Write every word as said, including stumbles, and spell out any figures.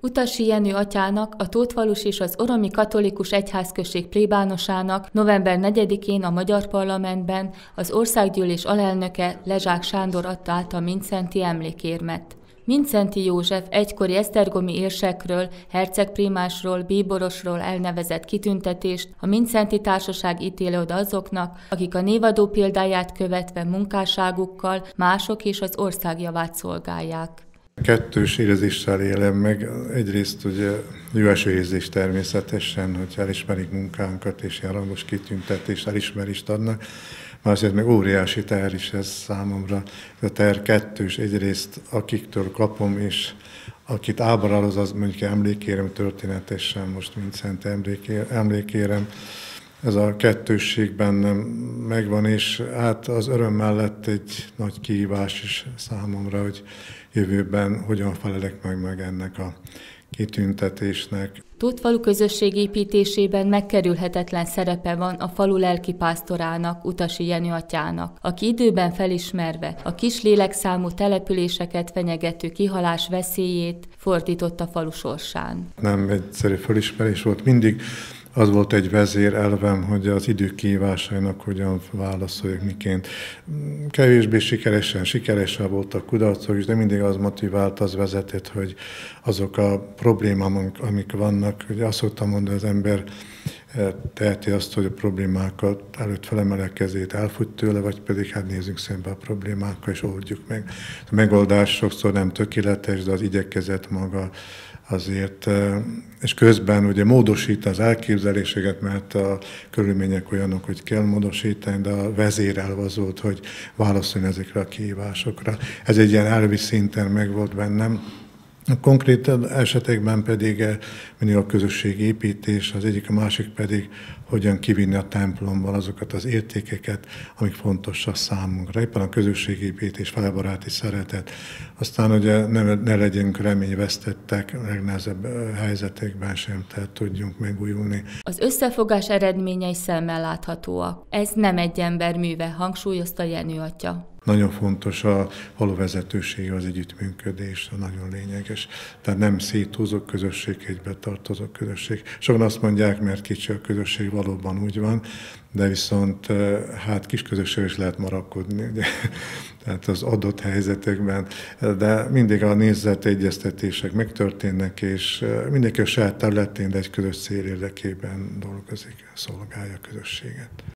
Utasi Jenő atyának, a Tótvalus és az Oromi Katolikus Egyházközség plébánosának november negyedikén a Magyar Parlamentben az országgyűlés alelnöke Lezsák Sándor adta át a Mindszenty emlékérmet. Mindszenty József egykori esztergomi érsekről, hercegprímásról, bíborosról elnevezett kitüntetést a Mindszenty Társaság ítéli oda azoknak, akik a névadó példáját követve munkásságukkal mások és az ország javát szolgálják. Kettős érzéssel élem meg. Egyrészt ugye jó első érzés természetesen, hogy elismerik munkánkat és ilyen rangos kitüntetést, elismerést adnak. Másrészt meg óriási teher is ez számomra. A teher kettős, egyrészt akiktől kapom, és akit ábrázoz, az mondjuk emlékérem történetesen, most Mindszenty emlékérem. Ez a kettősség bennem megvan, és hát az öröm mellett egy nagy kihívás is számomra, hogy jövőben hogyan felelek meg, meg ennek a kitüntetésnek. Tótfalu közösség építésében megkerülhetetlen szerepe van a falu lelkipásztorának, Utasi Jenő atyának, aki időben felismerve a kis lélekszámú településeket fenyegető kihalás veszélyét fordította falu sorsán. Nem egyszerű felismerés volt, mindig az volt egy vezérelvem, hogy az idők kihívásainak hogyan válaszoljak, miként. Kevésbé sikeresen, sikeresen voltak kudarcok is, de mindig az motivált, az vezetett, hogy azok a problémák, amik vannak, hogy azt szoktam mondani, az ember teheti azt, hogy a problémákat előtt felemel a kezét, elfut tőle, vagy pedig hát nézzünk szembe a problémákkal, és oldjuk meg. A megoldás sokszor nem tökéletes, de az igyekezet maga azért, és közben ugye módosít az elképzeléseket, mert a körülmények olyanok, hogy kell módosítani, de a vezérelv az volt, hogy válaszolni ezekre a kihívásokra. Ez egy ilyen elvi szinten megvolt bennem. A konkrét esetekben pedig mindig a közösségépítés, az egyik, a másik pedig hogyan kivinni a templomban azokat az értékeket, amik fontosak számunkra. Éppen a közösségépítés, felebaráti szeretet. Aztán ugye ne, ne legyünk reményvesztettek, legnehezebb helyzetekben sem, tehát tudjunk megújulni. Az összefogás eredményei szemmel láthatóak. Ez nem egy ember műve, hangsúlyozta Jenő atya. Nagyon fontos a faluvezetősége, az együttműködés, nagyon lényeges. Tehát nem széthúzó közösség, egybe tartozó közösség. Sokan azt mondják, mert kicsi a közösség, valóban úgy van, de viszont hát kis közösség is lehet marakodni, ugye? Tehát az adott helyzetekben, de mindig a nézetegyeztetések megtörténnek, és mindenki a saját területén, de egy közös cél érdekében dolgozik, szolgálja a közösséget.